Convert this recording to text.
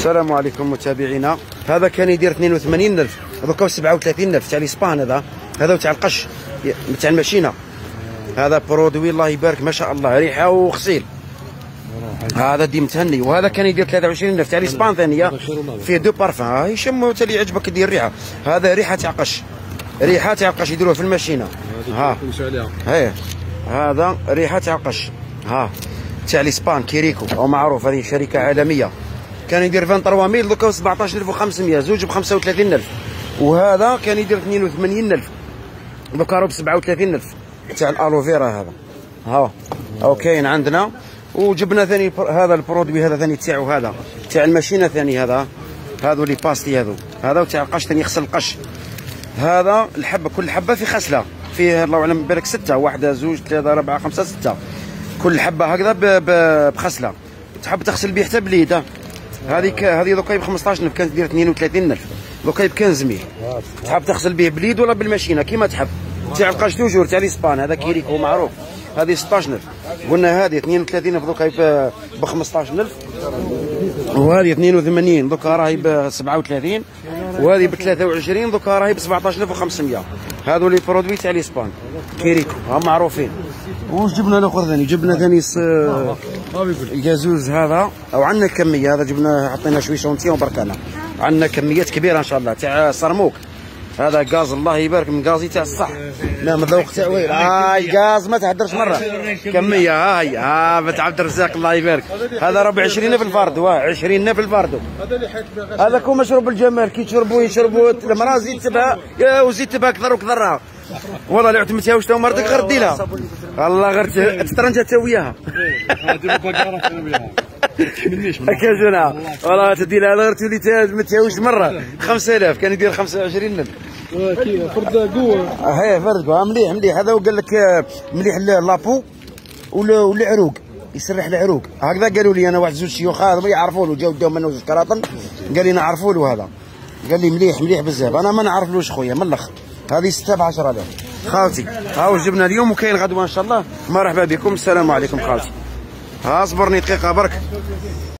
السلام عليكم متابعينا. هذا كان يدير 82,000 دوكا 37,000 تاع الاسبان. هذا تاع القش تاع الماشينه. هذا برودوي الله يبارك ما شاء الله، ريحه وغسيل. هذا ديم تهني. وهذا كان يدير 23,000 تاع الاسبان ثانيه، فيه دو بارفان. هاي شمو تالي يعجبك يدير ريحه. هذا ريحه تاع قش، ريحه تاع قش يديروه في الماشينه. ها هي هذا ريحه تاع قش. ها تاع الاسبان كيريكو او معروف، هذه شركه عالميه. كان يدير 23,000 دوكا 17,500، زوج ب 35,000. وهذا كان يدير 82,000 دوكا راه ب 37,000 تاع الالوفيرا. هذا ها او كاين عندنا. وجبنا ثاني هذا البرودوي، هذا ثاني تاعو، هذا تاع الماشينه ثاني. هذو لي باستي هذا تاع القش ثاني، يغسل القش. هذا الحبه، كل حبه في غسله، فيه الله اعلم بالك 6، واحده زوج 3 4 5 6، كل حبه هكذا بغسله. تحب تغسل به حتى بليده. هذه دوكا ب 15,000، كانت دير 32,000 دوكا ب 15,000. تحب تغسل به بليد ولا بالماشينه كيما تحب. تاع القش توجور تاع الاسبان، هذا كيريكو معروف. هذه 16,000. قلنا هذه 32,000 دوكا ب 15,000. وهذه 82 دوكا راهي ب 37. وهذه ب 23 دوكا راهي ب 17,500. هذو لي برودوي تاع الاسبان كيريكو هم معروفين. واش جبنا الاخر ثاني؟ جبنا ثاني الجازوز هذا، او عندنا كميه. هذا جبنا حطينا شويه شونتيون بركانا. عندنا كميات كبيره ان شاء الله تاع صرموك. هذا غاز الله يبارك، من غازي تاع الصح. لا مذوق تاع ويل. هاي غاز ما تهدرش مره. كميه هاي بنت عبد الرزاق الله يبارك. هذا راه ب 20 في الفرد، 20 في الفرد. هذا كو مشروب الجمال، كي يشربوا المراه زيد تبها وزيد تبها اكثر وكثر. والله لو تمتهاوش تو مرتك غير ديرها. الله غير تسترنج حتى وياها. هكا جونا والله تدي لها غير تولي متهاوش مره. 5,000 كان يدير 25,000. فرد قوه. هي فرد قوه مليح. هذا وقال لك مليح لابو والعروق، يسرح العروق هكذا. قالوا لي انا واحد زوج شيوخ هذا يعرفوا له، جاو داو منه زوج كراطن، قال لي نعرفوا له هذا. قال لي مليح بزاف. انا ما نعرفلوش خويا من الاخر. هذه 6 ب 10,000 خالتي. هاو جبنا اليوم وكاين غدوه ان شاء الله. مرحبا بكم، السلام عليكم خالتي. اصبرني دقيقه برك.